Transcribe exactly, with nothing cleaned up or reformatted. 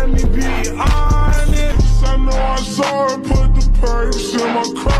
let me be honest. I know I saw her put the perks in my car.